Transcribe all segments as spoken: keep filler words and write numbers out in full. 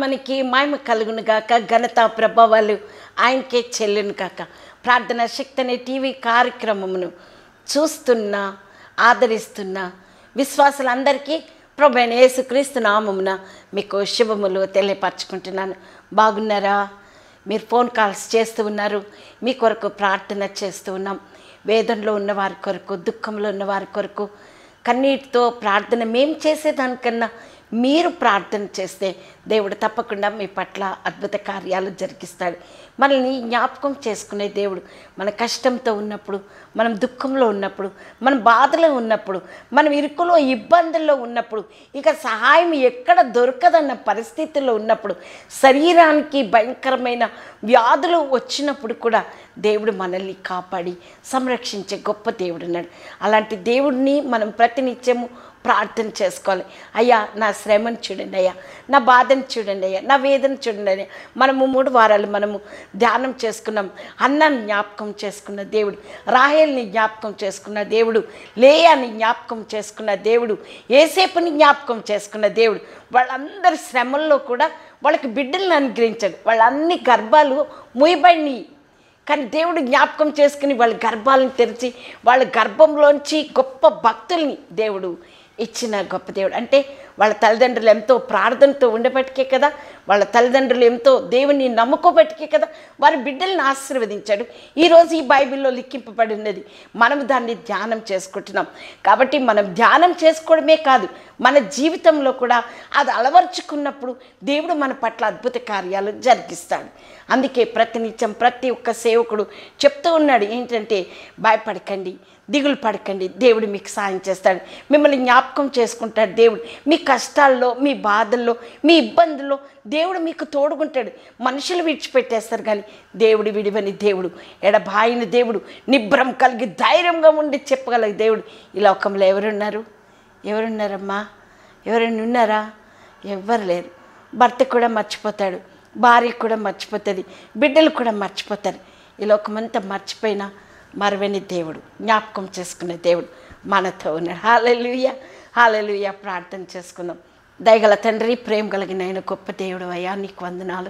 నామానికి మహిమ కలుగును గాక, ఘనత ప్రభావాలు ఆయనకే చెల్లును గాక. ప్రార్థన శక్తి అనే టీవీ కార్యక్రమమును చూస్తున్న ఆదరిస్తున్న విశ్వాసులందరికీ ప్రభు అయిన యేసుక్రీస్తు నామమున మీకు శుభములు తెలియపరచుకుంటున్నాను. బాగున్నారా? మీరు ఫోన్ కాల్స్ చేస్తూ ఉన్నారు, మీ కొరకు ప్రార్థన చేస్తూ ఉన్నాం. వేదనలో ఉన్నవారి కొరకు, దుఃఖంలో ఉన్నవారి కొరకు కన్నీటితో ప్రార్థన మేము చేసేదానికన్నా మీరు ప్రార్థన చేస్తే దేవుడు తప్పకుండా మీ పట్ల అద్భుత కార్యాలు జరిగిస్తాడు. మనల్ని జ్ఞాపకం చేసుకునే దేవుడు మన కష్టంతో ఉన్నప్పుడు, మనం దుఃఖంలో ఉన్నప్పుడు, మనం బాధలో ఉన్నప్పుడు, మనం ఇరుకులో ఇబ్బందుల్లో ఉన్నప్పుడు, ఇక సహాయం ఎక్కడ దొరకదన్న పరిస్థితుల్లో ఉన్నప్పుడు, శరీరానికి భయంకరమైన వ్యాధులు వచ్చినప్పుడు కూడా దేవుడు మనల్ని కాపాడి సంరక్షించే గొప్ప దేవుడు ఉన్నాడు. అలాంటి దేవుడిని మనం ప్రతినిత్యము ప్రార్థన చేసుకోవాలి. అయ్యా నా శ్రమను చూడండి, అయ్యా నా బాధను చూడండి, అయ్యా నా వేదన చూడండి అయ్యా. మనము మూడు వారాలు మనము ధ్యానం చేసుకున్నాం. అన్నాన్ని జ్ఞాపకం చేసుకున్న దేవుడు, రాహేల్ని జ్ఞాపకం చేసుకున్న దేవుడు, లేయాని జ్ఞాపకం చేసుకున్న దేవుడు, ఏసేపుని జ్ఞాపకం చేసుకున్న దేవుడు. వాళ్ళందరి శ్రమల్లో కూడా వాళ్ళకి బిడ్డలను అనుగ్రహించాడు. వాళ్ళన్ని గర్భాలు మూయబడినాయి, కానీ దేవుడు జ్ఞాపకం చేసుకుని వాళ్ళ గర్భాలను తెరిచి వాళ్ళ గర్భంలోంచి గొప్ప భక్తుల్ని దేవుడు ఇచ్చిన గొప్ప దేవుడు. అంటే వాళ్ళ తల్లిదండ్రులు ఎంతో ప్రార్థనతో ఉండబట్టికే కదా, వాళ్ళ తల్లిదండ్రులు ఎంతో దేవుని నమ్ముకోబట్టికే కదా వారి బిడ్డలను ఆశీర్వదించాడు. ఈరోజు ఈ బైబిల్లో లిఖింపబడి ఉన్నది, మనం దాన్ని ధ్యానం చేసుకుంటున్నాం. కాబట్టి మనం ధ్యానం చేసుకోవడమే కాదు, మన జీవితంలో కూడా అది అలవర్చుకున్నప్పుడు దేవుడు మన పట్ల అద్భుత కార్యాలు జరిగిస్తాడు. అందుకే ప్రతినిత్యం ప్రతి ఒక్క సేవకుడు చెప్తూ ఉన్నాడు ఏంటంటే, భయపడకండి, దిగులు పడకండి, దేవుడు మీకు సాయం చేస్తాడు, మిమ్మల్ని జ్ఞాపకం చేసుకుంటాడు. దేవుడు మీ కష్టాల్లో, మీ బాధల్లో, మీ ఇబ్బందుల్లో దేవుడు మీకు తోడుకుంటాడు. మనుషులు విడిచిపెట్టేస్తారు కానీ దేవుడు విడివని దేవుడు, ఎడబాయిన దేవుడు, నిబ్రం కలిగి ధైర్యంగా ఉండి చెప్పగలిగే దేవుడు ఈ లోకంలో ఎవరున్నారు? ఎవరున్నారమ్మా? ఎవరైనా ఉన్నారా? ఎవ్వరు లేరు. భర్త కూడా మర్చిపోతాడు, భార్య కూడా మర్చిపోతుంది, బిడ్డలు కూడా మర్చిపోతారు. ఈ లోకమంతా మర్చిపోయినా మరవని దేవుడు, జ్ఞాపకం చేసుకునే దేవుడు మనతో ఉన్నాడు. హల్లెలూయా, హల్లెలూయా. ప్రార్థన చేసుకుందాం. దయగల తండ్రి, ప్రేమ కలిగిన ఆయన గొప్ప దేవుడు అయ్యా, నీకు వందనాలు.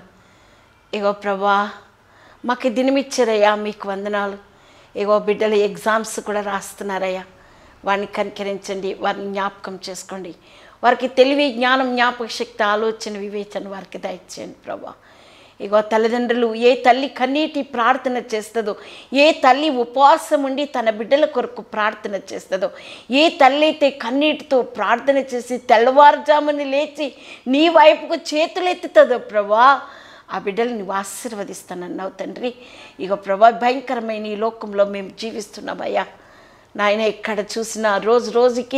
ఇగో ప్రభా, మాకు దినమిచ్చారయ్యా, మీకు వందనాలు. ఇగో బిడ్డలు ఎగ్జామ్స్ కూడా రాస్తున్నారయ్యా, వారిని కనికరించండి, వారిని జ్ఞాపకం చేసుకోండి. వారికి తెలివి, జ్ఞానం, జ్ఞాపక శక్తి, ఆలోచన, వివేచన వారికి దయచేయండి ప్రభా. ఇగో తల్లిదండ్రులు, ఏ తల్లి కన్నీటి ప్రార్థన చేస్తుందో, ఏ తల్లి ఉపవాసం ఉండి తన బిడ్డల కొరకు ప్రార్థన చేస్తుందో, ఏ తల్లి అయితే కన్నీటితో ప్రార్థన చేసి తెల్లవారుజాముని లేచి నీ వైపుకు చేతులెత్తుతుందో ప్రభా, ఆ బిడ్డలు నువ్వు ఆశీర్వదిస్తానన్నావు తండ్రి. ఇగో ప్రభా, భయంకరమైన ఈ లోకంలో మేము జీవిస్తున్నామయ్యా నాయన. ఎక్కడ చూసినా రోజు రోజుకి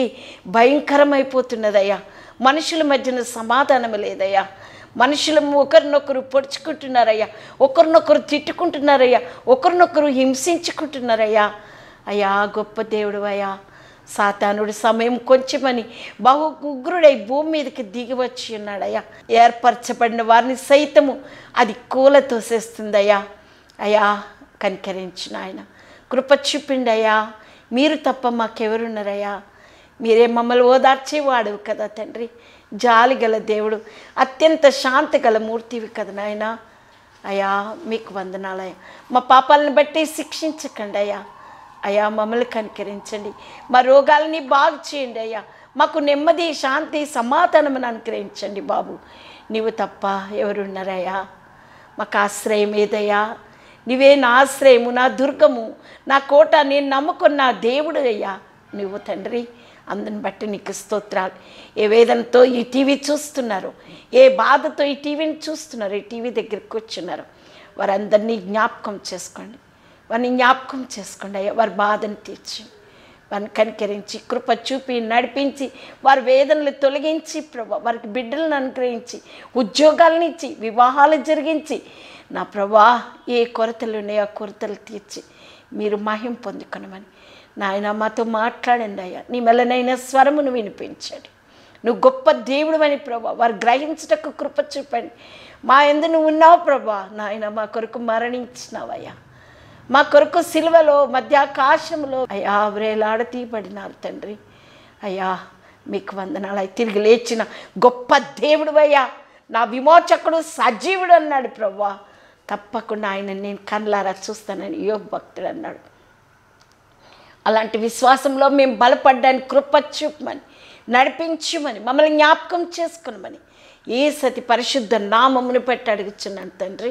భయంకరమైపోతున్నదయ్యా. మనుషుల మధ్యన సమాధానం లేదయ్యా. మనుషులు ఒకరినొకరు పొడుచుకుంటున్నారయ్యా, ఒకరినొకరు తిట్టుకుంటున్నారయ్యా, ఒకరినొకరు హింసించుకుంటున్నారయ్యా. అయ్యా గొప్ప దేవుడు అయ్యా, సాతానుడు సమయం కొంచెమని బహు ఉగ్రుడై భూమి మీదకి దిగి వచ్చి ఉన్నాడయ్యా. ఏర్పరచబడిన వారిని సైతము అది కూల తోసేస్తుందయ్యా. అయ్యా కనికరించిన ఆయన కృప చూపిండి అయ్యా. మీరు తప్ప మాకెవరున్నారయ్యా? మీరే మమ్మల్ని ఓదార్చేవాడు కదా తండ్రి. జాలి గల దేవుడు, అత్యంత శాంతి గల మూర్తివి కదా నాయన. అయ్యా మీకు వందనాలయ్యా. మా పాపాలను బట్టి శిక్షించకండి అయ్యా. అయ్యా మమ్మల్ని కనికరించండి, మా రోగాలని బాగు చేయండి అయ్యా. మాకు నెమ్మది, శాంతి, సమాధానమును అనుగ్రహించండి బాబు. నీవు తప్ప ఎవరున్నారయ్యా? మాకు ఆశ్రయం ఏదయ్యా? నీవే నా ఆశ్రయము, నా దుర్గము, నా కోట, నేను నమ్ముకున్న దేవుడు అయ్యా నువ్వు తండ్రి. అందుని బట్టి నీకు స్తోత్రాలు. ఏ వేదనతో ఈ టీవీ చూస్తున్నారు, ఏ బాధతో ఈ టీవీని చూస్తున్నారు, ఈ టీవీ దగ్గరికి కూర్చున్నారు, వారందరినీ జ్ఞాపకం చేసుకోండి, వారిని జ్ఞాపకం చేసుకోండి అయ్యా. వారి బాధను తీర్చి, వారిని కనికరించి, కృప చూపి నడిపించి, వారి వేదనలు తొలగించి ప్రభా, వారికి బిడ్డలను అనుగ్రహించి, ఉద్యోగాలను ఇచ్చి, వివాహాలు జరిగించి నా ప్రభా, ఏ కొరతలు ఉన్నాయో ఆ కొరతలు తీర్చి మీరు మహిమ పొందుకొనమని నాయన మాతో మాట్లాడండి అయ్యా. నీ మెల్లనైన స్వరమును వినిపించండి. నువ్వు గొప్ప దేవుడు అని ప్రభా వారు గ్రహించటకు కృప చూపండి. మా యందు నువ్వు ఉన్నావు ప్రభా. నాయన మా కొరకు మరణించినావయ్యా, మా కొరకు సిలువలో మధ్యాకాశంలో అయ్యా వ్రేలాడ తీయబడినారు తండ్రి. అయ్యా మీకు వందనాలు. తిరిగి లేచిన గొప్ప దేవుడు అయ్యా, నా విమోచకుడు సజీవుడు అన్నాడు ప్రభువా. తప్పకుండా ఆయన నేను కళ్ళారా చూస్తానని యోబు భక్తుడు అన్నాడు. అలాంటి విశ్వాసంలో మేము బలపడ్డానికి కృప చూపమని, నడిపించమని, మమ్మల్ని జ్ఞాపకం చేసుకునమని యేసతి పరిశుద్ధ నామమును పెట్టి అడుగుచున్నాను తండ్రి.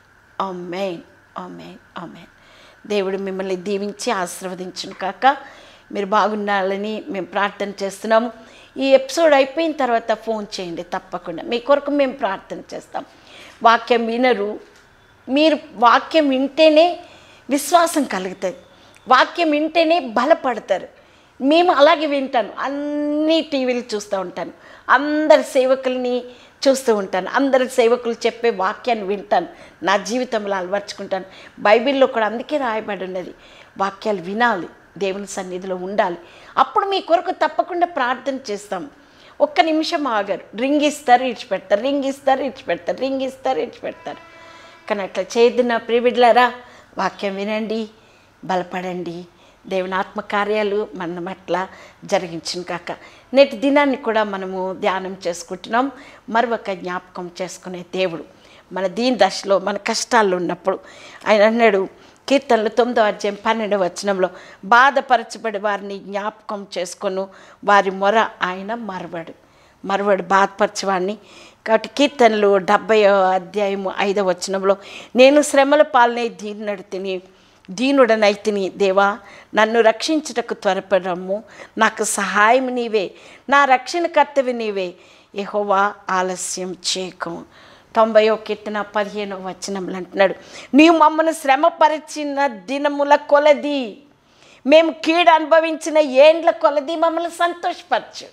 ఆమేన్, ఆమేన్, ఆమేన్. దేవుడు మిమ్మల్ని దీవించి ఆశీర్వదించును కాక. మీరు బాగుండాలని మేము ప్రార్థన చేస్తున్నాము. ఈ ఎపిసోడ్ అయిపోయిన తర్వాత ఫోన్ చేయండి తప్పకుండా. మీ కొరకు మేము ప్రార్థన చేస్తాం. వాక్యం వినరు, మీరు వాక్యం వింటేనే విశ్వాసం కలుగుతుంది, వాక్యం వింటేనే బలపడతారు. మేము అలాగే వింటాను, అన్ని టీవీలు చూస్తూ ఉంటాను, అందరి సేవకుల్ని చూస్తూ ఉంటాను, అందరి సేవకులు చెప్పే వాక్యాన్ని వింటాను, నా జీవితంలో అలవర్చుకుంటాను. బైబిల్లో కూడా అందుకే రాయబడి ఉన్నది, వాక్యాలు వినాలి, దేవుని సన్నిధిలో ఉండాలి. అప్పుడు మీ కొరకు తప్పకుండా ప్రార్థన చేస్తాం. ఒక్క నిమిషం ఆగారు, రింగ్ ఇస్తారు ఇడిచిపెడతారు, రింగ్ ఇస్తారు ఇడిచిపెడతారు, రింగ్ ఇస్తారు ఇడిచిపెడతారు. కానీ అట్లా చేయద్దు నా ప్రియబిడ్డలారా. వాక్యం వినండి, బలపడండి. దేవుని ఆత్మకార్యాలు మనం అట్లా జరిగించిన కాక. నేటి దినాన్ని కూడా మనము ధ్యానం చేసుకుంటున్నాం. మరొక జ్ఞాపకం చేసుకునే దేవుడు మన దీని దశలో, మన కష్టాల్లో ఉన్నప్పుడు ఆయన అన్నాడు కీర్తనలు తొమ్మిదో అధ్యాయం పన్నెండవ వచనంలో, బాధపరచబడి వారిని జ్ఞాపకం చేసుకొను, వారి మొర ఆయన మరవడు. మరవడు బాధపరచవాడిని. కాబట్టి కీర్తనలు డెబ్బై అధ్యాయము ఐదవ వచనంలో, నేను శ్రమల పాలనే దీనుడు తిని దీనుడనైతిని, దేవా నన్ను రక్షించుటకు త్వరపడము, నాకు సహాయం నీవే, నా రక్షణకర్తవి నీవే, యెహోవా ఆలస్యం చేయకు. తొంభైవ కీర్తన పదిహేనవ వచనంలో అంటున్నాడు, నీవు మమ్మల్ని శ్రమపరిచిన దినముల కొలది, మేము కీడు అనుభవించిన ఏండ్ల కొలది మమ్మల్ని సంతోషపరచు.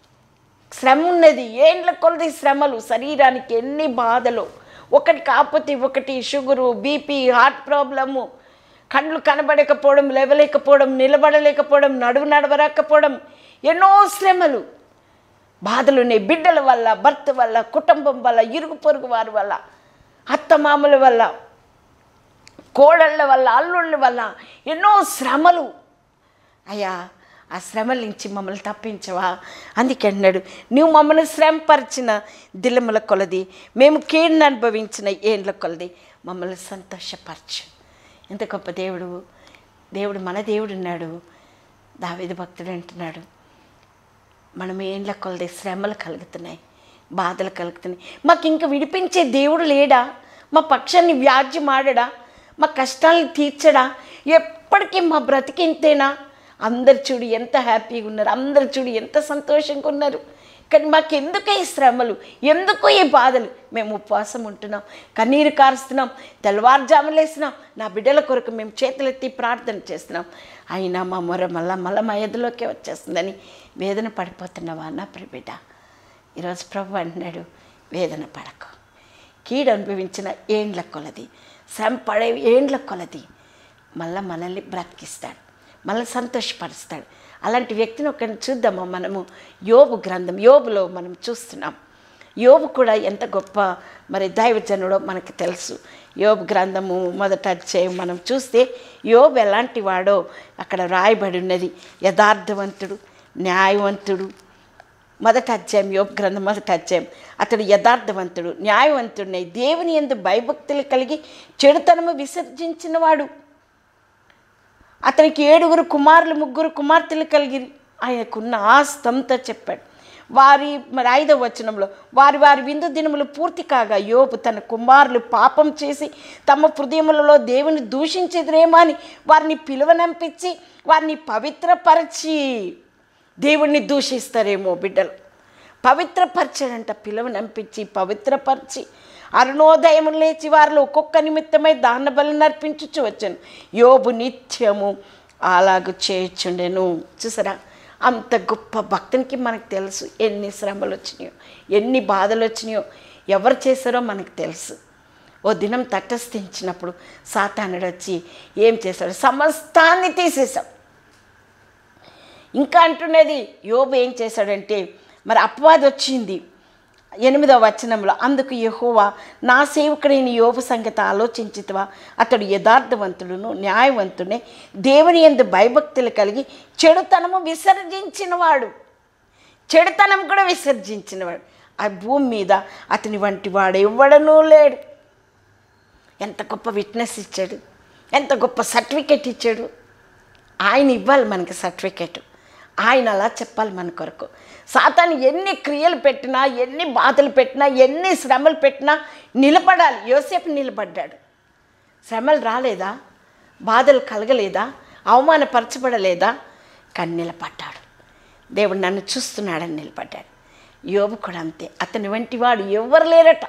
శ్రమ ఉన్నది, ఏండ్ల కొలది శ్రమలు, శరీరానికి ఎన్ని బాధలు, ఒకటి కాకపోతే ఒకటి, షుగరు, బీపీ, హార్ట్ ప్రాబ్లము, కళ్ళు కనబడకపోవడం, లేవలేకపోవడం, నిలబడలేకపోవడం, నడువు నడవరాకపోవడం, ఎన్నో శ్రమలు, బాధలు ఉన్నాయి. బిడ్డల వల్ల, భర్త వల్ల, కుటుంబం వల్ల, ఇరుగు పొరుగు వారి వల్ల, అత్తమామల వల్ల, కోడళ్ళ వల్ల, అల్లుళ్ళ వల్ల ఎన్నో శ్రమలు. అయ్యా ఆ శ్రమల నుంచి మమ్మల్ని తప్పించవా. అందుకే అన్నాడు, నువ్వు మమ్మల్ని శ్రమపరిచిన దిలముల కొలది, మేము కీడును అనుభవించిన ఏండ్ల కొలది మమ్మల్ని సంతోషపరచు. ఎంత గొప్ప దేవుడు. దేవుడు మన దేవుడు ఉన్నాడు. దావీదు భక్తుడు అంటున్నాడు, మనం ఏండ్ల కొలది శ్రమలు కలుగుతున్నాయి, బాధలు కలుగుతున్నాయి, మాకు ఇంకా విడిపించే దేవుడు లేడా, మా పక్షాన్ని వ్యాజ్యం ఆడడా, మా కష్టాలను తీర్చడా, ఎప్పటికీ మా బ్రతికింతేనా. అందరు చూడు ఎంత హ్యాపీగా ఉన్నారు, అందరు చూడు ఎంత సంతోషంగా ఉన్నారు, కానీ మాకు ఎందుకో ఈ శ్రమలు, ఎందుకో ఈ బాధలు. మేము ఉపవాసం ఉంటున్నాం, కన్నీరు కారుస్తున్నాం, తెల్లవారుజాములు వేస్తున్నాం, నా బిడ్డల కొరకు మేము చేతులెత్తి ప్రార్థన చేస్తున్నాం, అయినా మా మొర మళ్ళా మళ్ళా మా ఎదులోకే వచ్చేస్తుందని వేదన పడిపోతున్నావా నా ప్రియబిడ్డ. ఈరోజు ప్రభు అంటున్నాడు, వేదన పడకు, కీడు అనుభవించిన ఏండ్ల కొలది, శ్రమ పడే ఏండ్ల కొలది మళ్ళీ మనల్ని బ్రతికిస్తాడు, మనల్ని సంతోషపరుస్తాడు. అలాంటి వ్యక్తిని ఒకరిని చూద్దామా మనము. యోబు గ్రంథం, యోబులో మనం చూస్తున్నాం. యోబు కూడా ఎంత గొప్ప మరి దైవజనుడో మనకు తెలుసు. యోబు గ్రంథము మొదట అధ్యాయం మనం చూస్తే యోబు ఎలాంటి వాడో అక్కడ రాయబడి ఉన్నది. యథార్థవంతుడు, న్యాయవంతుడు. మొదట అధ్యాయం, యోబు గ్రంథం మొదట అధ్యాయం. అతడు యథార్థవంతుడు, న్యాయవంతుడినై దేవుని యందు భయభక్తులు కలిగి చెడుతనము విసర్జించినవాడు. అతనికి ఏడుగురు కుమారులు, ముగ్గురు కుమార్తెలు కలిగిరి. ఆయనకున్న ఆస్తంతో చెప్పాడు. వారి మరి ఐదవ వచనంలో, వారి వారి విందు దినములు పూర్తి కాగా యోబు తన కుమారులు పాపం చేసి తమ హృదయములలో దేవుని దూషించేదిరేమో అని వారిని పిలువనంపించి వారిని పవిత్రపరిచి, దేవుణ్ణి దూషిస్తారేమో బిడ్డలు, పవిత్రపరచాడంట. పిలువనంపించి పవిత్రపరిచి అరుణోదయము లేచి వారిలో ఒక్కొక్క నిమిత్తమై దాన బలి నర్పించుచు వచ్చాను. యోబు నిత్యము అలాగూ చేయుచుండెను. చూసారా, అంత గొప్ప భక్తునికి మనకు తెలుసు ఎన్ని శ్రమలు వచ్చినాయో, ఎన్ని బాధలు వచ్చినాయో, ఎవరు చేశారో మనకు తెలుసు. ఓ దినం తటస్థించినప్పుడు సాతానుడు వచ్చి ఏం చేశాడు, సమస్తాన్ని తీసేశాం. ఇంకా అంటున్నది, యోబు ఏం చేశాడంటే, మరి అపవాది వచ్చింది ఎనిమిదవ వచనంలో, అందుకు యెహోవా నా సేవకుడైన యోబు సంగతి ఆలోచించితివా, అతడు యథార్థవంతుడును న్యాయవంతుడే, దేవుని యందు భయభక్తులు కలిగి చెడుతనము విసర్జించినవాడు. చెడుతనం కూడా విసర్జించినవాడు. ఆ భూమి మీద అతని వంటి వాడు ఎవ్వడనూ లేడు. ఎంత గొప్ప విట్నెస్ ఇచ్చాడు, ఎంత గొప్ప సర్టిఫికెట్ ఇచ్చాడు. ఆయన ఇవ్వాలి మనకి సర్టిఫికెట్, ఆయన అలా చెప్పాలి మన కొరకు. సాతాను ఎన్ని క్రియలు పెట్టినా, ఎన్ని బాధలు పెట్టినా, ఎన్ని శ్రమలు పెట్టినా నిలబడాలి. యోసేపు నిలబడ్డాడు. శ్రమలు రాలేదా, బాధలు కలగలేదా, అవమానపరచబడలేదా? కానీ నిలబడ్డాడు. దేవుడు నన్ను చూస్తున్నాడని నిలబడ్డాడు. యోబు కూడా అంతే. అతని వంటి వాడు ఎవ్వరు లేరట.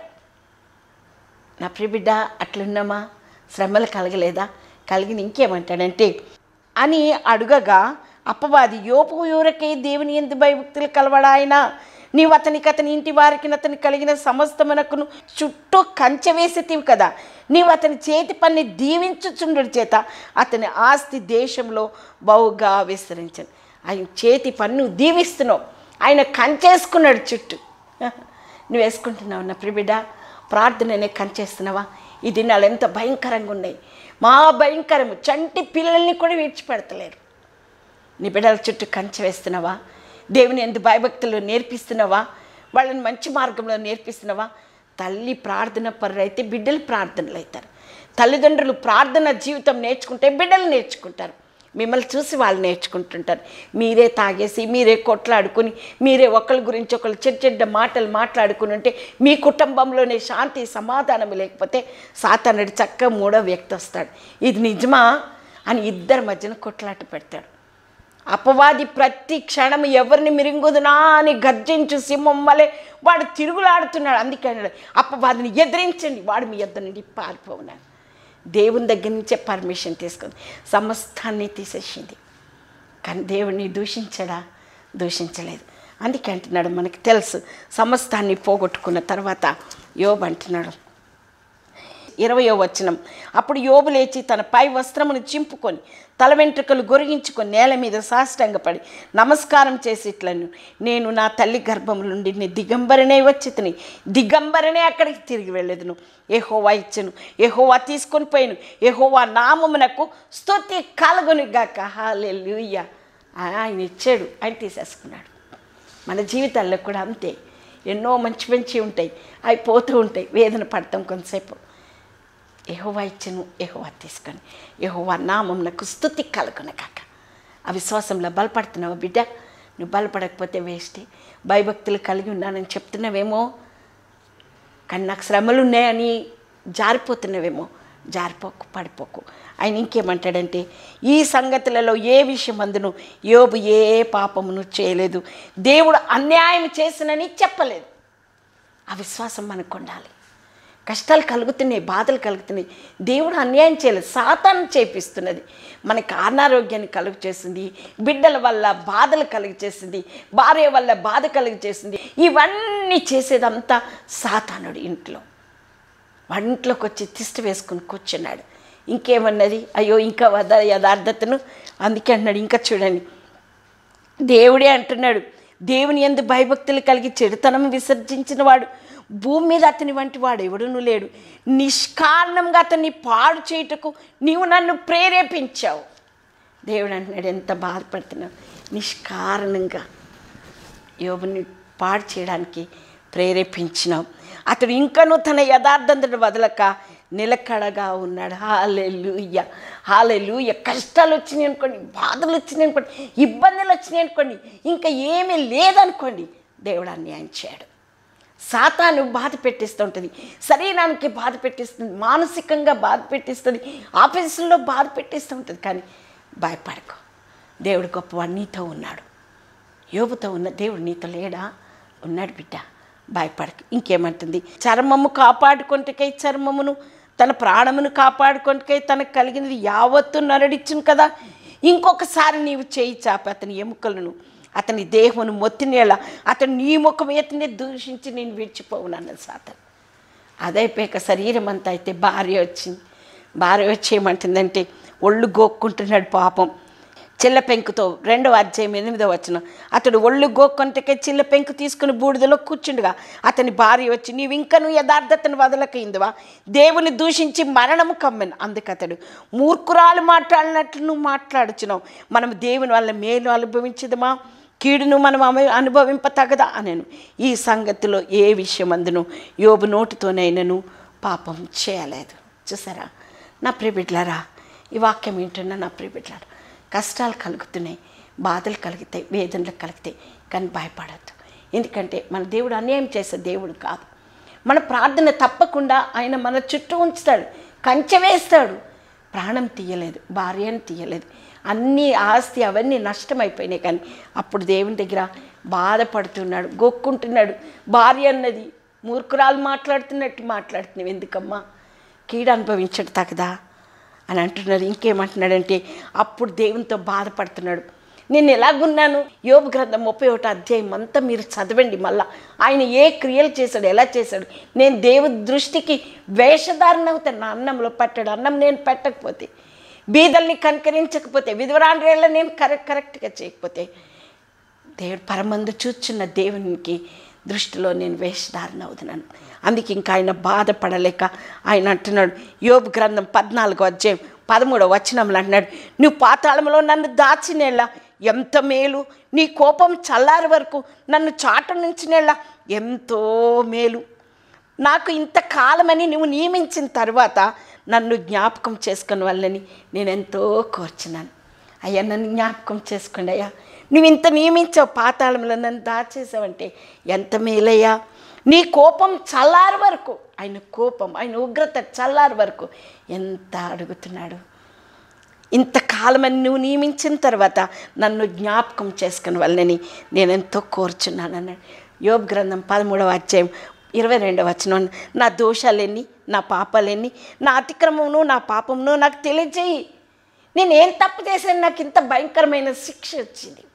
నా ప్రియబిడ్డ అట్లున్నామా? శ్రమలు కలగలేదా? కలిగిన ఇంకేమంటాడంటే అని అడుగగా అపవాది, యోబు ఊరకే దేవుని యందు భయభక్తులు కలవడాయన, నీవు అతనికి అతని ఇంటి వారికి అతని కలిగిన సమస్తమునకును చుట్టూ కంచె వేసేతివి కదా, నీవు అతని చేతి పని దీవించుచుండు చేత అతని ఆస్తి దేశంలో బహుగా విస్తరించను. ఆయన చేతి పన్ను దీవిస్తున్నావు, ఆయన కంచేసుకున్నాడు చుట్టూ. నువ్వు వేసుకుంటున్నావు నా ప్రియబిడ్డ? ప్రార్థననే కంచేస్తున్నావా? ఈ దినాలు ఎంత భయంకరంగా ఉన్నాయి, మా భయంకరము. చంటి పిల్లల్ని కూడా విడిచిపెడతలేరు. నీ బిడ్డల చుట్టూ కంచె వేస్తున్నావా? దేవుని యందు భయభక్తులు నేర్పిస్తున్నావా? వాళ్ళని మంచి మార్గంలో నేర్పిస్తున్నావా? తల్లి ప్రార్థన పరులైతే బిడ్డలు ప్రార్థనలు అవుతారు. తల్లిదండ్రులు ప్రార్థన జీవితం నేర్చుకుంటే బిడ్డలు నేర్చుకుంటారు. మిమ్మల్ని చూసి వాళ్ళు నేర్చుకుంటుంటారు. మీరే తాగేసి, మీరే కొట్లాడుకుని, మీరే ఒకరి గురించి ఒకరు చెడ్డ చెడ్డ మాటలు మాట్లాడుకుని ఉంటే మీ కుటుంబంలోనే శాంతి సమాధానం లేకపోతే సాతానుడు చక్కగా మూడో వ్యక్తి వస్తాడు. ఇది నిజమా అని ఇద్దరి మధ్యన కొట్లాట పెడతాడు. అపవాది ప్రతి క్షణం ఎవరిని మిరింగుదునా అని గర్జించు సింహం వలె వాడు తిరుగులాడుతున్నాడు. అందుకే అపవాదిని ఎదిరించండి, వాడు మీ యొద్ద నుండి పారిపోవున్నాడు. దేవుని దగ్గర నుంచే పర్మిషన్ తీసుకుంది, సమస్తాన్ని తీసేసింది. కానీ దేవుడిని దూషించడా? దూషించలేదు. అందుకే అంటున్నాడు, మనకి తెలుసు సమస్తాన్ని పోగొట్టుకున్న తర్వాత యోబు అంటున్నాడు ఇరవయో వచనం, అప్పుడు యోబు లేచి తన పై వస్త్రమును చింపుకొని తల వెంట్రుకలు గొరిగించుకొని నేల మీద సాష్టాంగపడి నమస్కారం చేసి ఇట్లను, నేను నా తల్లి గర్భం నుండి నీ దిగంబరనే వచ్చి తిని దిగంబరనే అక్కడికి తిరిగి వెళ్ళేదును. యెహోవా ఇచ్చెను, యెహోవా తీసుకొని పోయాను, యెహోవా నామమునకు స్తుతి కలుగును గాక. హల్లెలూయా. ఆయన ఇచ్చాడు, ఆయన తీసేసుకున్నాడు. మన జీవితాల్లో కూడా అంతే. ఎన్నో మంచి మంచి ఉంటాయి, అవి పోతూ ఉంటాయి, వేదన పడతాం కొంతసేపు. యెహోవా ఇచ్చెను, యెహోవా తీసుకొని, యెహోవా నామమునకు స్తుతి కలుగును గాక. ఆ విశ్వాసంలో బలపడుతున్నావు బిడ్డ? నువ్వు బలపడకపోతే వేస్టే. భయభక్తులు కలిగి ఉన్నానని చెప్తున్నావేమో, కానీ నాకు శ్రమలు ఉన్నాయని జారిపోతున్నావేమో. జారిపోకు, పడిపోకు. ఆయన ఇంకేమంటాడంటే, ఈ సంగతులలో ఏ విషయం అందును యోబు ఏ పాపమును చేయలేదు, దేవుడు అన్యాయం చేసినని చెప్పలేదు. ఆ విశ్వాసం మనకు ఉండాలి. కష్టాలు కలుగుతున్నాయి, బాధలు కలుగుతున్నాయి, దేవుడు అన్యాయం చేయలేదు, సాతాను చేపిస్తున్నది. మనకి అనారోగ్యాన్ని కలుగు చేసింది, బిడ్డల వల్ల బాధలు కలుగు చేసింది, భార్య వల్ల బాధ కలుగు చేసింది. ఇవన్నీ చేసేదంతా సాతానుడు. ఇంట్లో వంటలోకి వచ్చి తిష్ట వేసుకుని కూర్చున్నాడు. ఇంకేమన్నది? అయ్యో ఇంకా వద యథార్థతను. అందుకే అంటున్నాడు, ఇంకా చూడండి, దేవుడే అంటున్నాడు, దేవుని యందు భయభక్తులు కలిగి చెడుతనం విసర్జించిన వాడు భూమి మీద అతని వంటి వాడు ఎవడునూ లేడు. నిష్కారణంగా అతన్ని పాడు చేయుటకు నీవు నన్ను ప్రేరేపించావు. దేవుడు అంటున్నాడు, ఎంత బాధపడుతున్నావు. నిష్కారణంగా యోబుని పాడు చేయడానికి ప్రేరేపించినావు. అతడు ఇంకనూ తన యథార్థతను వదలక నిలకడగా ఉన్నాడు. హల్లెలూయా, హల్లెలూయా. కష్టాలు వచ్చినాయి అనుకోండి, బాధలు వచ్చినాయి అనుకోండి, ఇబ్బందులు వచ్చినాయి అనుకోండి, ఇంకా ఏమీ లేదనుకోండి, దేవుడు అన్యాయం చేయడు. సాతాను బాధ పెట్టిస్తూ ఉంటుంది, శరీరానికి బాధ పెట్టిస్తుంది, మానసికంగా బాధ పెట్టిస్తుంది, ఆఫీసుల్లో బాధ పెట్టిస్తూ ఉంటుంది. కానీ భయపడకు, దేవుడు గొప్పవాడు, నీతో ఉన్నాడు. యోబుతో ఉన్న దేవుడు నీతో లేడా? ఉన్నాడు బిడ్డ, భయపడకు. ఇంకేమంటుంది? చర్మము కాపాడుకొంటకై చర్మమును, తన ప్రాణమును కాపాడుకొంటకై తనకు కలిగినది యావత్తు నరడిచ్చును కదా. ఇంకొకసారి నీవు చేయి చాపి అతని ఎముకలను అతని దేహమును మొత్తినేలా అతను నీ ముఖం ఎత్తునే దూషించి నేను విడిచిపోవునన్నది సాతాను. అదైపోయాక శరీరం అంతా అయితే భార్య వచ్చింది. భార్య వచ్చి ఏమంటుందంటే, ఒళ్ళు గోక్కుంటున్నాడు పాపం చిల్ల పెంకుతో. రెండవ అధ్యాయం ఎనిమిదవ వచనం, అతడు ఒళ్ళు గోక్కొంటకే చిల్ల పెంకు తీసుకుని బూడిదలో కూర్చుండగా అతని భార్య వచ్చి, నీవు ఇంకను యథార్థతను వదలకయిందివా, దేవుని దూషించి మరణము కమ్మెను. అందుకతడు, మూర్ఖురాలు మాట్లాడినట్లు నువ్వు మాట్లాడుచున్నావు, మనం దేవుని వల్ల మేలు అనుభవించదమా, కీడును మనం అను అనుభవింప తగదా అనెను. ఈ సంగతిలో ఏ విషయమందును యోబు నోటితోనైనను పాపం చేయలేదు. చూసారా నా ప్రియబిడ్డలారా, ఈ వాక్యం ఏంటన్నా నా ప్రియబిడ్డలారా, కష్టాలు కలుగుతున్నాయి, బాధలు కలుగుతాయి, వేదనలు కలుగుతాయి, కానీ భయపడద్దు. ఎందుకంటే మన దేవుడు అన్యాయం చేసే దేవుడు కాదు. మన ప్రార్థన తప్పకుండా ఆయన మన చుట్టూ ఉంచుతాడు, కంచె వేస్తాడు. ప్రాణం తీయలేదు, భార్యను తీయలేదు, అన్నీ ఆస్తి అవన్నీ నష్టమైపోయినాయి, కానీ అప్పుడు దేవుని దగ్గర బాధపడుతున్నాడు, గొక్కుంటున్నాడు. భార్య అన్నది మూర్ఖురాలు మాట్లాడుతున్నట్టు మాట్లాడుతున్నావు, ఎందుకమ్మా కీడు అనుభవించడు తగదా అని అంటున్నారు. ఇంకేమంటున్నాడంటే అప్పుడు దేవునితో బాధపడుతున్నాడు. నేను ఎలాగున్నాను, యోబు గ్రంథం ముప్పై ఒకటి అధ్యాయం అంతా మీరు చదవండి. మళ్ళా ఆయన ఏ క్రియలు చేశాడు, ఎలా చేశాడు. నేను దేవుడి దృష్టికి వేషధారణ అవుతాను. నా అన్నంలో పట్టాడు, అన్నం నేను పెట్టకపోతే, బీదల్ని కనికరించకపోతే, విధవరాండ్రేళ్ళ నేను కరెక్ట్ కరెక్ట్గా చేయకపోతే, దేవుడు పరమందు చూచున్న దేవునికి దృష్టిలో నేను వేషధారణ అవుతున్నాను. అందుకే ఇంకా ఆయన బాధపడలేక ఆయన అంటున్నాడు, యోబు గ్రంథం పద్నాలుగో అధ్యాయం పదమూడవ వచనంలో అంటున్నాడు, నువ్వు పాతాళంలో నన్ను దాచినేళ్ళ ఎంత మేలు, నీ కోపం చల్లారి వరకు నన్ను చాట నుంచి నేళ్ళ ఎంతో మేలు. నాకు ఇంతకాలమని నువ్వు నియమించిన తర్వాత నన్ను జ్ఞాపకం చేసుకుని వాళ్ళని నేను ఎంతో కోరుచున్నాను. అయ్యా నన్ను జ్ఞాపకం చేసుకోండి అయ్యా, నువ్వు ఇంత నియమించావు, పాతాళంలో నన్ను దాచేసావంటే ఎంత మేలయ్యా. నీ కోపం చల్లారి వరకు, ఆయన కోపం ఆయన ఉగ్రత చల్లారి వరకు ఎంత అడుగుతున్నాడు. ఇంతకాలమని నువ్వు నియమించిన తర్వాత నన్ను జ్ఞాపకం చేసుకుని వాళ్ళని నేను ఎంతో కోరుచున్నాను అన్నాడు. యోబు గ్రంథం పదమూడవ అధ్యాయం ఇరవై రెండవ వచనం, నా దోషాలెన్ని, నా పాపాలెన్ని, నా అతిక్రమమును నా పాపమును నాకు తెలియజేయి. నేను ఏం తప్పు చేశాను, నాకు ఇంత భయంకరమైన శిక్ష వచ్చింది.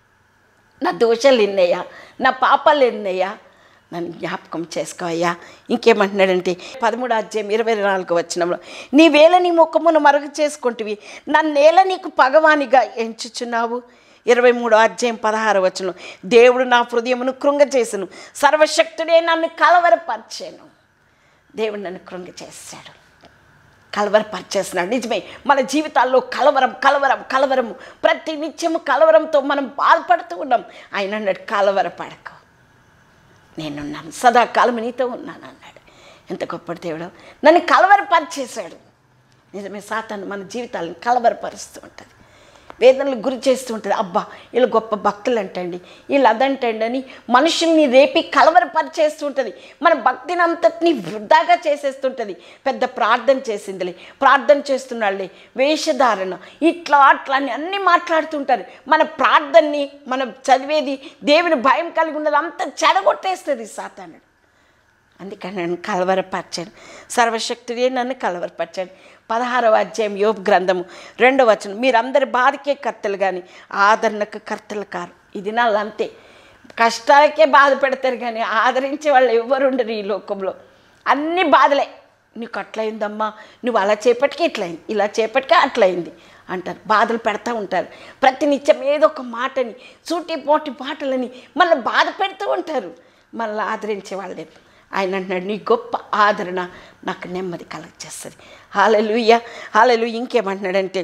నా దోషాలు ఎన్నయ్యా, నా పాపాలు ఎన్నయ్యా, నన్ను జ్ఞాపకం చేసుకోవయ్యా. ఇంకేమంటున్నాడంటే పదమూడు అధ్యాయం ఇరవై నాలుగు వచనంలో, నీ వేళ నీ ముఖమును మరుగు చేసుకుంటువి, నన్నేల నీకు పగవానిగా ఎంచుచున్నావు. ఇరవై మూడో అధ్యాయం పదహారు వచనం, దేవుడు నా హృదయమును కృంగ చేసను, సర్వశక్తుడే నన్ను కలవరపరిచాను. దేవుడు నన్ను కృంగ చేశాడు, కలవరపరిచేస్తున్నాడు. నిజమే, మన జీవితాల్లో కలవరం కలవరం కలవరము ప్రతి నిత్యము కలవరంతో మనం బాధపడుతూ ఉన్నాం. ఆయన అన్నాడు, కలవరపడకు, నేనున్నాను, సదాకాలం నీతో ఉన్నాను అన్నాడు. ఎంత గొప్ప దేవుడు, నన్ను కలవరపరిచేశాడు. నిజమే, సాతాను మన జీవితాలను కలవరపరుస్తూ ఉంటుంది, వేదనలు గురి చేస్తూ ఉంటుంది. అబ్బా వీళ్ళు గొప్ప భక్తులు అంటండి, వీళ్ళు అదంటండి అని మనుషుల్ని రేపి కలవరపరిచేస్తూ ఉంటుంది. మన భక్తిని అంతటినీ వృధాగా చేసేస్తుంటుంది. పెద్ద ప్రార్థన చేసిందిలే, ప్రార్థన చేస్తున్నాళ్ళే, వేషధారణ, ఇట్లా అట్లా అని అన్నీ మాట్లాడుతుంటారు. మన ప్రార్థనని, మనం చదివేది, దేవుని భయం కలిగి ఉన్నది అంతా చెడగొట్టేస్తుంది సాతానుడు. అందుకని నన్ను కలవరపరిచాడు, సర్వశక్తుడే నన్ను కలవరపరిచాడు. పదహారవ అధ్యాయం యోబు గ్రంథము రెండవ వచనం, మీరందరి బాధకే కర్తలు కానీ ఆదరణకు కర్తలు కారు. ఈ దినాలు అంతే, కష్టాలకే బాధ పెడతారు కానీ ఆదరించే వాళ్ళు ఎవరు ఉండరు ఈ లోకంలో. అన్ని బాధలే, నీకు అట్లయిందమ్మా, నువ్వు అలా చేపటికి ఇట్లయింది, ఇలా చేపటికే అట్లయింది అంటారు, బాధలు పెడతా ఉంటారు. ప్రతి నిత్యం ఏదో ఒక మాటని, సూటి పోటి మాటలని మళ్ళీ బాధ పెడుతూ ఉంటారు, మళ్ళీ ఆదరించే వాళ్ళే. ఆయన అంటున్నాడు, నీ గొప్ప ఆదరణ నాకు నెమ్మది కలగచేస్తుంది. హల్లెలూయా హల్లెలూయా. ఇంకేమంటున్నాడంటే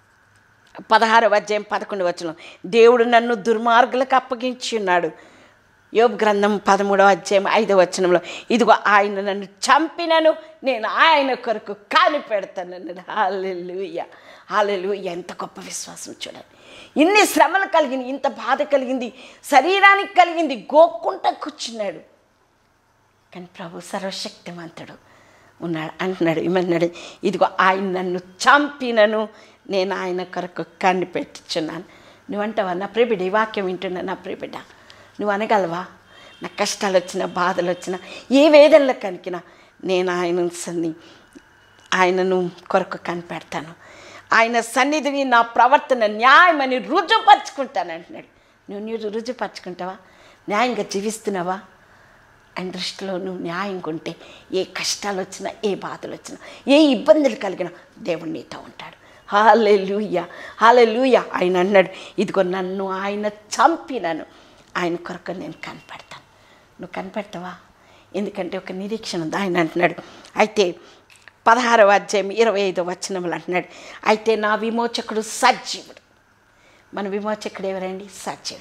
పదహారవ అధ్యాయం పదకొండు వచనం, దేవుడు నన్ను దుర్మార్గులకు అప్పగించి ఉన్నాడు. యోబు గ్రంథం పదమూడవ అధ్యాయం ఐదవ వచనంలో, ఇదిగో ఆయన నన్ను చంపినను నేను ఆయన కొరకు కాని పెడతాను అన్నాడు. హల్లెలూయా హల్లెలూయా. ఎంత గొప్ప విశ్వాసం చూడండి. ఇన్ని శ్రమలు కలిగింది, ఇంత బాధ కలిగింది, శరీరానికి కలిగింది, గోక్కుంటా కూర్చున్నాడు. కానీ ప్రభు సర్వశక్తిమంతుడు ఉన్నాడు అంటున్నాడు. ఏమన్నాడు, ఇదిగో ఆయన నన్ను చంపినను నేను ఆయన కొరకు కన్ను పెట్టుచున్నాను. నువ్వంటావా నా ప్రియబిడ్డ, ఈ వాక్యం వింటున్నా నా ప్రియబిడ్డ, నువ్వు అనగలవా, నా కష్టాలు వచ్చినా, బాధలు వచ్చినా, ఏ వేదనలు కనికినా నేను ఆయన సన్ని ఆయనను కొరకు కనిపెడతాను, ఆయన సన్నిధిని నా ప్రవర్తన న్యాయమని రుజుపరుచుకుంటాను అంటున్నాడు. నువ్వు నువ్వు రుజుపరుచుకుంటావా, న్యాయంగా జీవిస్తున్నావా? ఆయన దృష్టిలో నువ్వు న్యాయంగా ఉంటే ఏ కష్టాలు వచ్చినా, ఏ బాధలు వచ్చినా, ఏ ఇబ్బందులు కలిగినా దేవుడు నీతో ఉంటాడు. హల్లెలూయా హల్లెలూయా. ఆయన అన్నాడు, ఇదిగో నన్ను ఆయన చంపినను ఆయన కొరకు నేను కనిపెడతాను. నువ్వు కనిపెడతావా? ఎందుకంటే ఒక నిరీక్షణ ఉంది. ఆయన అంటున్నాడు, అయితే పదహారవ అధ్యాయం ఇరవై ఐదో వచనములు అంటున్నాడు, అయితే నా విమోచకుడు సజీవుడు. మన విమోచకుడు ఎవరండి? సజీవుడు.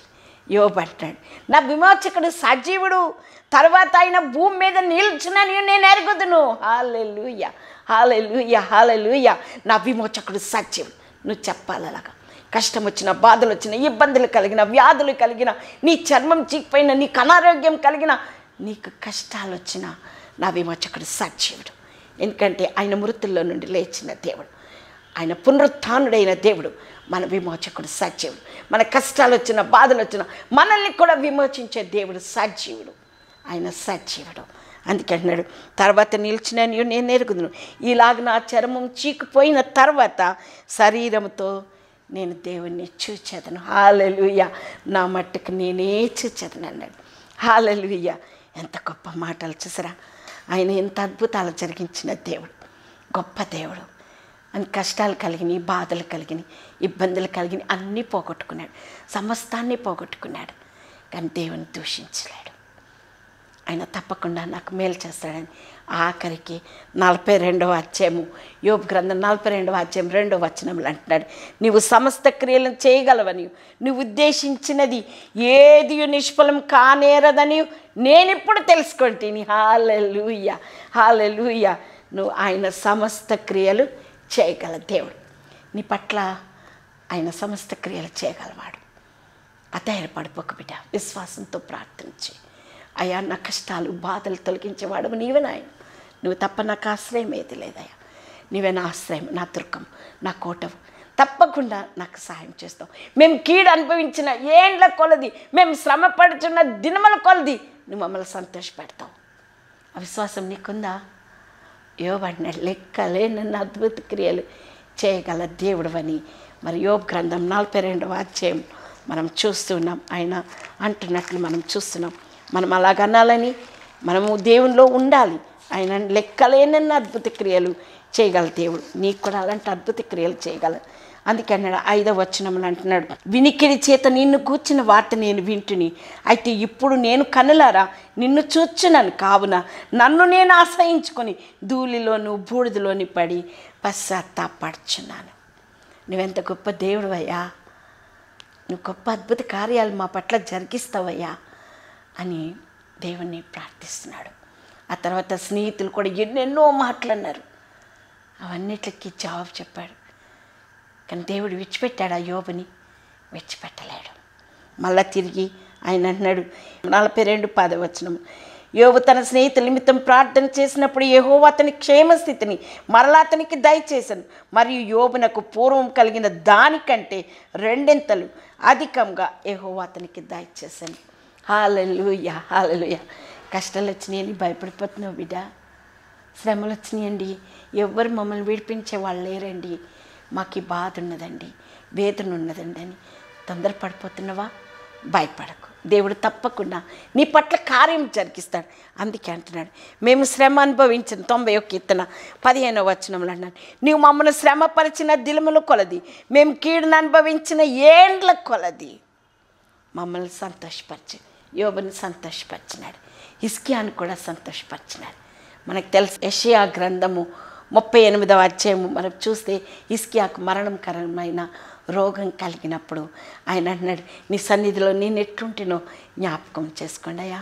యోబు అంటాడు, నా విమోచకుడు సజీవుడు, తర్వాత ఆయన భూమి మీద నిల్చునని నేను ఎరుగుదును. హల్లెలూయా, హల్లెలూయా, హల్లెలూయా. నా విమోచకుడు సజీవుడు. నువ్వు చెప్పాలి అలాగా. కష్టం వచ్చిన, బాధలు వచ్చిన, ఇబ్బందులు కలిగిన, వ్యాధులు కలిగిన, నీ చర్మం చీకిపోయిన, నీకు అనారోగ్యం కలిగిన, నీకు కష్టాలు వచ్చిన, నా విమోచకుడు సజీవుడు. ఎందుకంటే ఆయన మృతుల్లో నుండి లేచిన దేవుడు, ఆయన పునరుత్థానుడైన దేవుడు, మన విమోచకుడు సజీవుడు. మన కష్టాలు వచ్చిన, బాధలు వచ్చిన, మనల్ని కూడా విమోచించే దేవుడు సజీవుడు. ఆయన సజీవుడు. అందుకే అంటున్నాడు, తర్వాత నిలిచిన నేను ఎరుగుదును. ఇలాగ నా చర్మం చీకిపోయిన తర్వాత శరీరంతో నేను దేవుణ్ణి చూచేదను. హల్లెలూయా. నా మట్టుకు నేనే చూచేదను అన్నాడు. హల్లెలూయా. ఎంత గొప్ప మాటలు చూసారా. ఆయన ఎంత అద్భుతాలు జరిగించిన దేవుడు, గొప్ప దేవుడు. అని కష్టాలు కలిగినాయి, బాధలు కలిగినాయి, ఇబ్బందులు కలిగినాయి, అన్నీ పోగొట్టుకున్నాడు, సమస్తాన్ని పోగొట్టుకున్నాడు. కానీ దేవుని దూషించలేడు. ఆయన తప్పకుండా నాకు మేలు చేస్తాడని ఆఖరికి నలభై రెండవ అధ్యాయము, యోబు గ్రంథం నలభై రెండవ అధ్యాయం రెండవ వచనములు అంటున్నాడు, నీవు సమస్త క్రియలను చేయగలవని, నువ్వు ఉద్దేశించినది ఏది నిష్ఫలం కానేరదని నేనిప్పుడు తెలుసుకుంటేని. హల్లెలూయా, హల్లెలూయా. నువ్వు ఆయన సమస్త క్రియలు చేయగల దేవుడు. నీ పట్ల ఆయన సమస్త క్రియలు చేయగలవాడు. అధైర్యపడిపోక బిడ్డ, విశ్వాసంతో ప్రార్థించి, అయ్యా నా కష్టాలు బాధలు తొలగించేవాడు నీవే నాయన, నువ్వు తప్ప నాకు ఆశ్రయం ఏది లేదయ్యా, నీవే నా ఆశ్రయం, నా దుర్గం, నా కోటవు, తప్పకుండా నాకు సహాయం చేస్తావు. మేము కీడు అనుభవించిన ఏండ్ల కొలది, మేము శ్రమ పడుతున్న దినముల కొలది నువ్వు మమ్మల్ని సంతోషపెడతావు. ఆ విశ్వాసం నీకుందా? యోబు అంటున్నాడు, లెక్కలే నన్ను అద్భుత క్రియలు చేయగల దేవుడు అని. మరి యోబు గ్రంథం నలభై రెండవ అధ్యాయం మనం చూస్తున్నాం. ఆయన అంటున్నట్లు మనం చూస్తున్నాం. మనం అలాగనాలని మనము దేవునిలో ఉండాలి. ఆయన లెక్కలేనన్న అద్భుత క్రియలు చేయగల దేవుడు. నీకు కూడా అలాంటి అద్భుత క్రియలు చేయగలరు. అందుకే అన్నాడు ఐదవ వచనములు అంటున్నాడు, వినికిడి చేత నిన్ను కూర్చిన వార్త నేను వింటుని, అయితే ఇప్పుడు నేను కనులారా నిన్ను చూచున్నాను, కావున నన్ను నేను ఆశ్రయించుకొని ధూళిలోను బూడిదలోని పడి పశ్చాత్తాపడుచున్నాను. నువ్వెంత గొప్ప దేవుడు అయ్యా, నువ్వు గొప్ప అద్భుత కార్యాలు మా పట్ల జరిగిస్తావయ్యా అని దేవుణ్ణి ప్రార్థిస్తున్నాడు. ఆ తర్వాత స్నేహితులు కూడా ఎన్నెన్నో మాట్లాడినారు, అవన్నిటికి జవాబు చెప్పాడు. కానీ దేవుడు విడిచిపెట్టాడు ఆ యోబుని? విడిచిపెట్టలేడు. మళ్ళా తిరిగి ఆయన అంటున్నాడు నలభై రెండు పదవచనం, యోబు తన స్నేహితుల నిమిత్తం ప్రార్థన చేసినప్పుడు యెహోవా అతని క్షేమస్థితిని మరలా అతనికి దయచేశాను, మరియు యోబునకు పూర్వం కలిగిన దానికంటే రెండింతలు అధికంగా యెహోవా అతనికి దయచేశాను. హల్లెలూయా, హల్లెలూయా. కష్టాలు వచ్చినాయని భయపడిపోతున్నావు బిడ్డ, శ్రమలు వచ్చినాయండి, ఎవ్వరు మమ్మల్ని విడిపించే వాళ్ళు లేరండి, మాకు ఈ బాధ ఉన్నదండి, వేదన ఉన్నదండి అని తొందరపడిపోతున్నావా? భయపడకు, దేవుడు తప్పకుండా నీ పట్ల కార్యం జరిగిస్తాడు. అందుకే అంటున్నాడు, మేము శ్రమ అనుభవించిన తొంభై ఒక కీర్తన పదిహేనవ వచనంలో అన్నాడు, నీవు మమ్మల్ని శ్రమపరిచిన దినముల కొలది, మేము కీడును అనుభవించిన ఏండ్ల కొలది మమ్మల్ని సంతోషపరిచి, యోబుని సంతోషపరిచినాడు, హిజ్కియాను కూడా సంతోషపరిచినాడు. మనకు తెలుసు యెషయా గ్రంథము ముప్పై ఎనిమిదవ అధ్యాయము మనం చూస్తే హిజ్కియాకు మరణకరమైన రోగం కలిగినప్పుడు ఆయన అంటున్నాడు, నీ సన్నిధిలో నేను ఎట్లుంటేనో జ్ఞాపకం చేసుకోండి అయ్యా.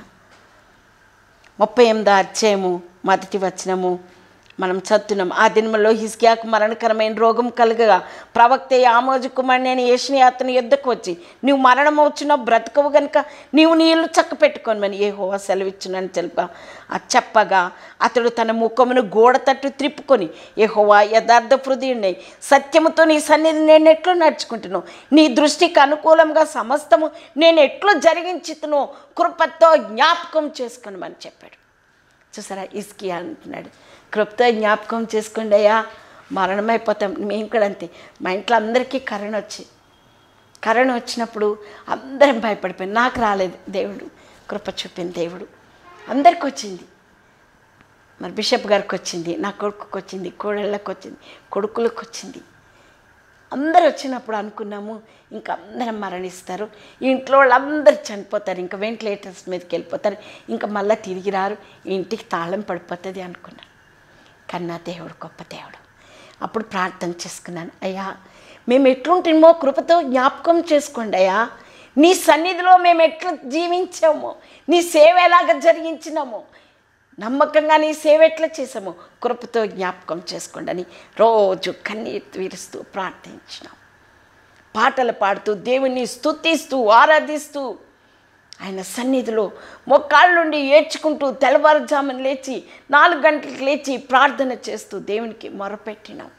ముప్పై ఎనిమిదో అధ్యాయము మొదటి వచనము మనం చదువుతున్నాం, ఆ దినములో హిజ్కియాకు మరణకరమైన రోగం కలగగా ప్రవక్త ఆమోజు కుమారుని అయిన యెషయా అతని యొద్దకు వచ్చి, నీవు మరణం వచ్చినా బ్రతకవు గనుక నీవు నీ ఇల్లు చక్క పెట్టుకోనమని యెహోవా సెలవిచ్చునని చెప్ప చెప్పగా అతడు తన ముఖమును గోడ తట్టు త్రిప్పుకొని, యెహోవా యథార్థ హృదయుడై సత్యముతో నీ సన్నిధి నేను ఎట్లు నడుచుకుంటున్నావు, నీ దృష్టికి అనుకూలంగా సమస్తము నేను ఎట్లు జరిగించుతునో కృపతో జ్ఞాపకం చేసుకోనమని చెప్పాడు. చూసారా, హిజ్కియా అంటున్నాడు, కృపతో జ్ఞాపకం చేసుకోండి అయ్యా, మరణమైపోతాం. మేము కూడా అంతే, మా ఇంట్లో అందరికీ కరోనా వచ్చి కరోనా వచ్చినప్పుడు అందరం భయపడిపోయింది. నాకు రాలేదు, దేవుడు కృప చూపిన దేవుడు. అందరికి వచ్చింది, మరి బిషప్ గారికి వచ్చింది, నా కొడుకుకి వచ్చింది, కోడళ్ళకి వచ్చింది, కొడుకులకు వచ్చింది. అందరు వచ్చినప్పుడు అనుకున్నాము ఇంకా అందరం మరణిస్తారు, ఇంట్లో వాళ్ళందరూ చనిపోతారు, ఇంకా వెంటిలేటర్స్ మీదకి వెళ్ళిపోతారు, ఇంకా మళ్ళీ తిరిగి రారు, ఇంటికి తాళం పడిపోతుంది అనుకున్నాను. కన్నా దేవుడు గొప్ప దేవుడు. అప్పుడు ప్రార్థన చేసుకున్నాను, అయ్యా మేము ఎట్లుంటామో కృపతో జ్ఞాపకం చేసుకోండి అయ్యా, నీ సన్నిధిలో మేము ఎట్లా జీవించామో, నీ సేవ ఎలాగ జరిగించినామో, నమ్మకంగా నీ సేవ ఎట్లా చేసామో కృపతో జ్ఞాపకం చేసుకోండి అని రోజు కన్నీరు తీరుస్తూ ప్రార్థించినాం. పాటలు పాడుతూ దేవుణ్ణి స్తుతిస్తూ ఆరాధిస్తూ ఆయన సన్నిధిలో మొక్కాళ్ళుండి ఏడ్చుకుంటూ తెల్లవారుజామున లేచి నాలుగు గంటలకు లేచి ప్రార్థన చేస్తూ దేవునికి మొరపెట్టినాం.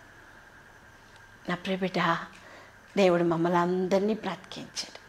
నా ప్రియబిడ్డ, దేవుడు మమ్మల్ని అందరినీ బ్రతికించాడు.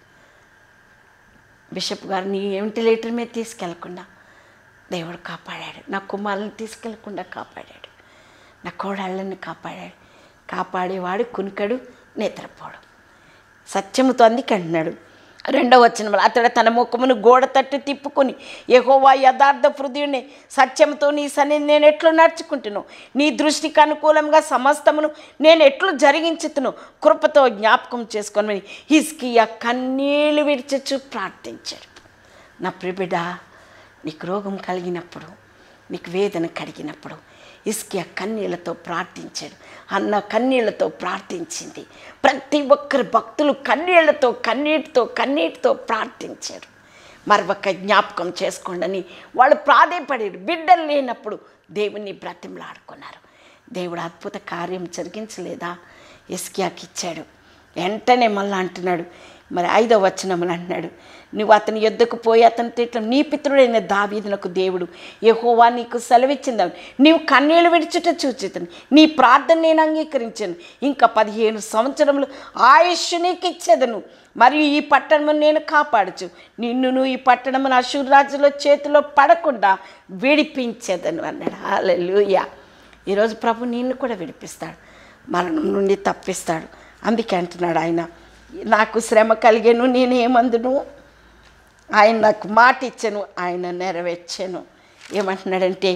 బిషప్ గారిని వెంటిలేటర్ మీద తీసుకెళ్లకుండా దేవుడు కాపాడాడు. నా కుమారులను తీసుకెళ్లకుండా కాపాడాడు. నా కోడళ్ళని కాపాడాడు. కాపాడేవాడు కునికడు, నిద్రపోడు. సత్యముతో అందుకు అంటున్నాడు రెండవ వచనంలో, అతడు తన ముఖమును గోడ తట్టు తిప్పుకొని, యెహోవా యథార్థ హృదయుని సత్యముతో నీ సన్నిధి నేను ఎట్లు నడుచుకుంటును, నీ దృష్టికి అనుకూలంగా సమస్తమును నేను ఎట్లు జరిగించుతును కృపతో జ్ఞాపకం చేసుకొని హిజ్కియా కన్నీళ్లు విడిచచ్చు ప్రార్థించాడు. నా ప్రియబిడ్డ, నీకు రోగం కలిగినప్పుడు, నీకు వేదన కలిగినప్పుడు హిజ్కియా కన్నీళ్లతో ప్రార్థించాడు. అన్న కన్నీళ్లతో ప్రార్థించింది. ప్రతి ఒక్కరి భక్తులు కన్నీళ్లతో కన్నీటితో కన్నీటితో ప్రార్థించారు. మరొక జ్ఞాపకం చేసుకోండి అని వాళ్ళు ప్రాధేయపడారు. బిడ్డలు లేనప్పుడు దేవుణ్ణి బ్రతిమలాడుకున్నారు. దేవుడు అద్భుత కార్యం జరిగించలేదా? హిజ్కియాకి ఇచ్చాడు. వెంటనే మళ్ళీ అంటున్నాడు, మరి ఐదవ వచనములు అంటున్నాడు, నువ్వు అతని యొద్దకు పోయి అతనితో ఇట్లా, నీ పితరుడైన దావీదునకు దేవుడు యెహోవా నీకు సెలవిచ్చిందాను, నీవు కన్నీళ్లు విడిచుట చూచితను, నీ ప్రార్థన నేను అంగీకరించాను, ఇంకా పదిహేను సంవత్సరములు ఆయుష్ నీకు ఇచ్చేదను, మరియు ఈ పట్టణమును నేను కాపాడుచు నిన్నును ఈ పట్టణమును అష్షూరు రాజుల చేతిలో పడకుండా విడిపించేదను అన్నాడు. హల్లెలూయా. ఈరోజు ప్రభు నిన్ను కూడా విడిపిస్తాడు, మరణం నుండి తప్పిస్తాడు. అందుకే అంటున్నాడు ఆయన, నాకు శ్రమ కలిగేను నేనేమందును, ఆయన నాకు మాట ఇచ్చాను, ఆయన నెరవేర్చాను. ఏమంటున్నాడంటే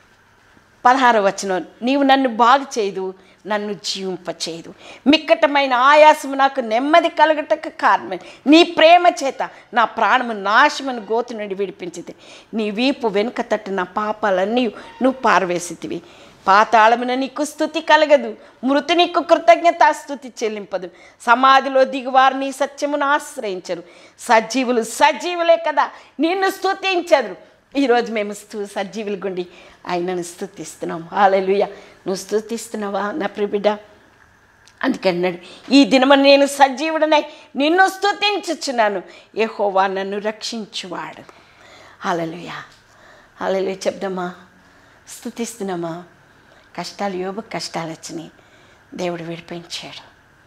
పదహారు వచనం, నీవు నన్ను బాగు చేయదు, నన్ను జీవింపచేయదు, మిక్కటమైన ఆయాసము నాకు నెమ్మది కలగటకు కారణమే, నీ ప్రేమ చేత నా ప్రాణము నాశమని గోతు నుండి విడిపించింది, నీ వీపు వెనుక తట్టు నా పాపాలన్నీ నువ్వు పారవేసితివి, పాతాళమున నీకు స్తుతి కలగదు, మృతి నీకు కృతజ్ఞతాస్తుతి చెల్లింపదు, సమాధిలో దిగువారు నీ సత్యమును ఆశ్రయించరు, సజీవులు సజీవులే కదా నిన్ను స్తుతించరు. ఈరోజు మేము స్తు సజీవుల గుండి ఆయనను స్తుతిస్తున్నాం. హల్లెలూయా. నువ్వు స్తుతిస్తున్నావా నా ప్రియబిడ్డ? అందుకన్నాడు, ఈ దినము నేను సజీవుడనై నిన్ను స్తుతించుచున్నాను, యెహోవా నన్ను రక్షించువాడు. హల్లెలూయా. హల్లెలూయా. చెప్దామా? స్తుతిస్తున్నామా? కష్టాలు, యోబు కష్టాలు వచ్చినాయి, దేవుడు విడిపించాడు.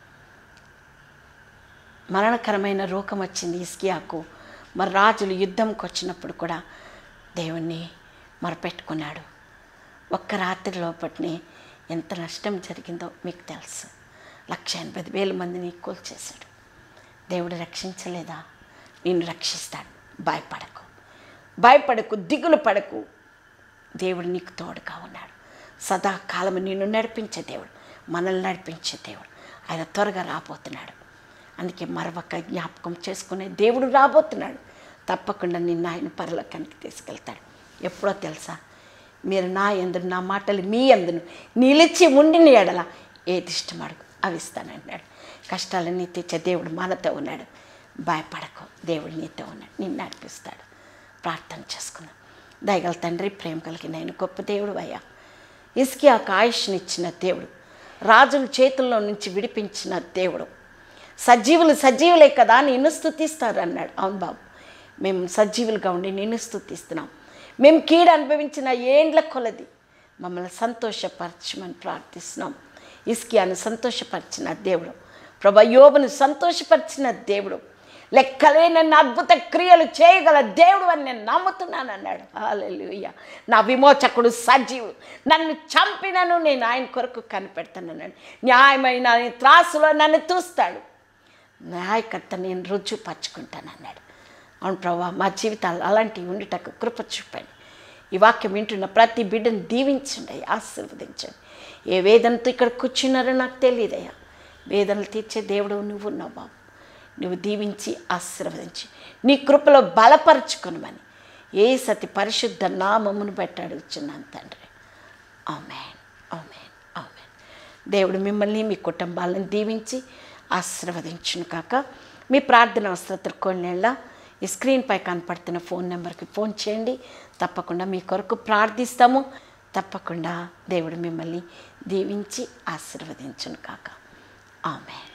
మరణకరమైన రోగం వచ్చింది హిజ్కియాకు. మరి రాజులు యుద్ధంకి వచ్చినప్పుడు కూడా దేవుణ్ణి మొరపెట్టుకున్నాడు. ఒక్క రాత్రి లోపటిని ఎంత నష్టం జరిగిందో మీకు తెలుసు. లక్ష ఎనభై వేల మందిని కూల్చేశాడు. దేవుడు రక్షించలేదా? నిన్ను రక్షిస్తాడు. భయపడకు, భయపడకు, దిగులు పడకు. దేవుడు నీకు తోడుగా ఉన్నాడు. సదాకాలం నిన్ను నడిపించే దేవుడు, మనల్ని నడిపించే దేవుడు. ఆయన త్వరగా రాబోతున్నాడు. అందుకే మరొక జ్ఞాపకం చేసుకునే దేవుడు రాబోతున్నాడు. తప్పకుండా నిన్ను ఆయన పరలోకానికి తీసుకెళ్తాడు. ఎప్పుడో తెలుసా? మీరు నా యందును, నా మాటలు మీ యందును నిలిచి ఉండిన ఎడల ఏది ఇష్టం అడుగు అవి ఇస్తానన్నాడు. కష్టాలన్నీ తెచ్చే దేవుడు మనతో ఉన్నాడు. భయపడకు, దేవుడు నీతో ఉన్నాడు, నిన్ను నడిపిస్తాడు. ప్రార్థన చేసుకుందాం. దయగల తండ్రి, ప్రేమ కలిగిన ఆయన గొప్ప దేవుడు అయ్యా. హిజ్కియాకు ఆయుష్నిచ్చిన దేవుడు, రాజుల చేతుల్లో నుంచి విడిపించిన దేవుడు, సజీవులు సజీవులే కదా నిన్ను స్తుతిస్తారు అన్నాడు. అవును బాబు, మేము సజీవులుగా ఉండి నిన్ను స్తుతిస్తున్నాం. మేము కీడు అనుభవించిన ఏండ్ల కొలది మమ్మల్ని సంతోషపరచమని ప్రార్థిస్తున్నాం. హిజ్కియాను సంతోషపరిచిన దేవుడు, ప్రభా యోబును సంతోషపరిచిన దేవుడు, లెక్కలేనన్న అద్భుత క్రియలు చేయగల దేవుడు అని నేను నమ్ముతున్నాను అన్నాడు. హల్లెలూయా. నా విమోచకుడు సజీవుడు, నన్ను చంపినను నేను ఆయన కొరకు కనిపెడతానన్నాడు. న్యాయమైన త్రాసులో నన్ను చూస్తాడు, న్యాయకర్త నేను రుజువుపరుచుకుంటానన్నాడు. అవును ప్రభా, మా జీవితాలు అలాంటివి ఉండుటకు కృప చూపండి. ఈ వాక్యం వింటున్న ప్రతి బిడ్డను దీవించండి, ఆశీర్వదించండి. ఏ వేదనతో ఇక్కడ కూర్చున్నారో నాకు తెలియదయ్యా. వేదనలు తీర్చే దేవుడు నువ్వు ఉన్నావు బాబు. నువ్వు దీవించి ఆశీర్వదించి నీ కృపలో బలపరుచుకొనమని యేసతి పరిశుద్ధ నామమును బట్టి అడుగుచున్నాను తండ్రి. ఆమేన్, ఆమేన్, ఆమేన్. దేవుడు మిమ్మల్ని మీ కుటుంబాలను దీవించి ఆశీర్వదించును కాక. మీ ప్రార్థన అవసరతలు కొన్నేళ్ళ ఈ స్క్రీన్పై కనపడుతున్న ఫోన్ నెంబర్కి ఫోన్ చేయండి. తప్పకుండా మీ కొరకు ప్రార్థిస్తాము. తప్పకుండా దేవుడు మిమ్మల్ని దీవించి ఆశీర్వదించును కాక. ఆమేన్.